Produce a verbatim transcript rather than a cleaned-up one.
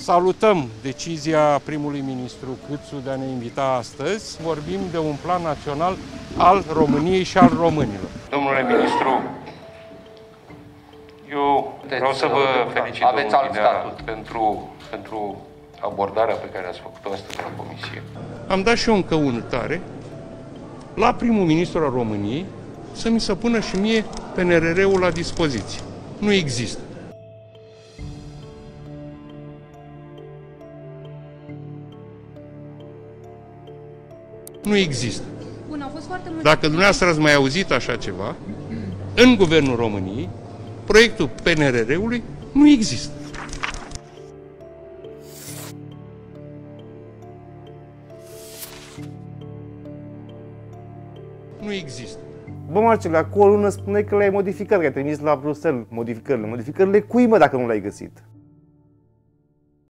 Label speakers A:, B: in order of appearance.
A: Salutăm decizia primului ministru Câțu de a ne invita astăzi. Vorbim de un plan național al României și al românilor.
B: Domnule ministru, eu vreau să vă felicit,
C: aveți alt
B: Dinea,
C: statut.
B: pentru, pentru abordarea pe care ați făcut-o astăzi la comisie.
A: Am dat și eu încă căutare la primul ministru al României să mi se pună și mie P N R R-ul la dispoziție. Nu există. Nu există.
D: Bun, au fost foarte multe.
A: Dacă dumneavoastră ați mai auzit așa ceva, în Guvernul României, proiectul P N R R-ului nu există. Nu există.
E: Bă, Marcel, cu o lună spune că le-ai modificat, că ai trimis la Bruxelles modificările. Modificările cui, mă, dacă nu le-ai găsit?